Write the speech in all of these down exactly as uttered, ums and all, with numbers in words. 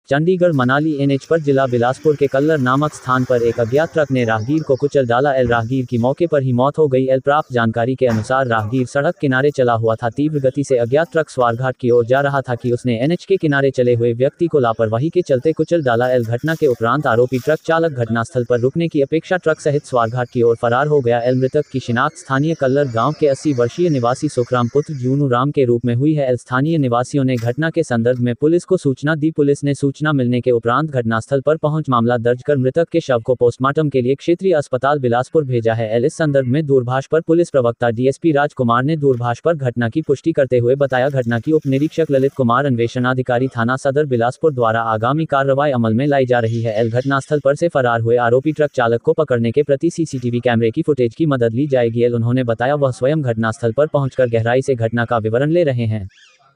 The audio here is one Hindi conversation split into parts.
चंडीगढ़ मनाली एनएच पर जिला बिलासपुर के कल्लर नामक स्थान पर एक अज्ञात ट्रक ने राहगीर को कुचल डाला। एल राहगीर की मौके पर ही मौत हो गई। एल प्राप्त जानकारी के अनुसार राहगीर सड़क किनारे चला हुआ था। तीव्र गति से अज्ञात ट्रक स्वारघाट की ओर जा रहा था कि उसने एनएच के किनारे चले हुए व्यक्ति को लापरवाही के चलते कुचल डाला। एल घटना के उपरांत आरोपी ट्रक चालक घटनास्थल पर रुकने की अपेक्षा ट्रक सहित स्वारघाट की ओर फरार हो गया। एल मृतक की शिनाख्त स्थानीय कल्लर गाँव के अस्सी वर्षीय निवासी सुखराम पुत्र जूनू राम के रूप में हुई है। एल स्थानीय निवासियों ने घटना के संदर्भ में पुलिस को सूचना दी। पुलिस ने सूचना मिलने के उपरांत घटनास्थल पर पहुंच मामला दर्ज कर मृतक के शव को पोस्टमार्टम के लिए क्षेत्रीय अस्पताल बिलासपुर भेजा है। एल इस संदर्भ में दूरभाष पर पुलिस प्रवक्ता डीएसपी राजकुमार ने दूरभाष पर घटना की पुष्टि करते हुए बताया, घटना की उप निरीक्षक ललित कुमार अन्वेषणाधिकारी थाना सदर बिलासपुर द्वारा आगामी कार्रवाई अमल में लाई जा रही है। एल घटनास्थल पर से फरार हुए आरोपी ट्रक चालक को पकड़ने के प्रति सीसीटीवी कैमरे की फुटेज की मदद ली जाएगी। एल उन्होंने बताया वह स्वयं घटनास्थल पर पहुंचकर गहराई से घटना का विवरण ले रहे हैं।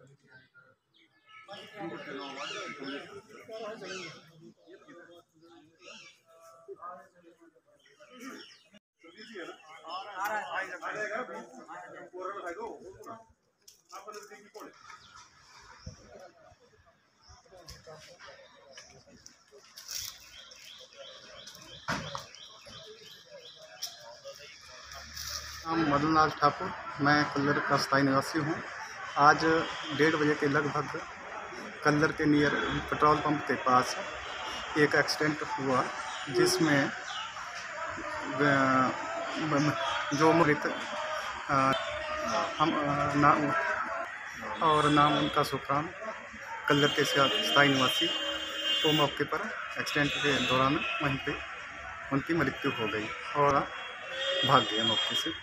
नाम मदनलाल ठाकुर, मैं कल्लर का स्थायी निवासी हूँ। आज डेढ़ बजे के लगभग कल्लर के नियर पेट्रोल पंप के पास एक एक्सीडेंट हुआ, जिसमें जो मृत हम नाम और नाम उनका सुखराम, कल्लर के स्थायी निवासी, तो मौके पर एक्सीडेंट के दौरान वहीं पे उनकी मृत्यु हो गई और भाग गए मौके से।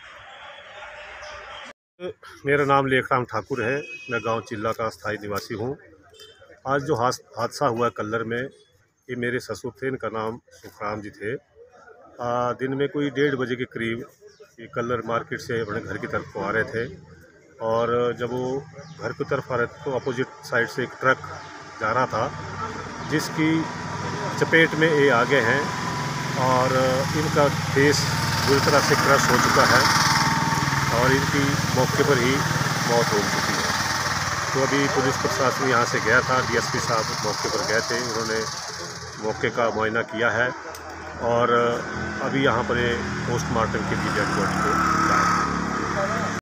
मेरा नाम लेखराम ठाकुर है, मैं गांव चिल्ला का स्थायी निवासी हूं। आज जो हादसा हुआ कल्लर में, ये मेरे ससुर थे, इनका नाम सुखराम जी थे। आ, दिन में कोई डेढ़ बजे के करीब ये कल्लर मार्केट से अपने घर की तरफ को आ रहे थे, और जब वो घर की तरफ आ रहे थे तो अपोजिट साइड से एक ट्रक जा रहा था, जिसकी चपेट में ये आ गए हैं और इनका फेस बुरी तरह से क्रश हो चुका है और इनकी मौके पर ही मौत हो चुकी है। तो अभी पुलिस प्रशासन यहाँ से गया था, डीएसपी साहब मौके पर गए थे, उन्होंने मौके का मुआयना किया है और अभी यहाँ पर पोस्टमार्टम के लिए डेड बॉडी को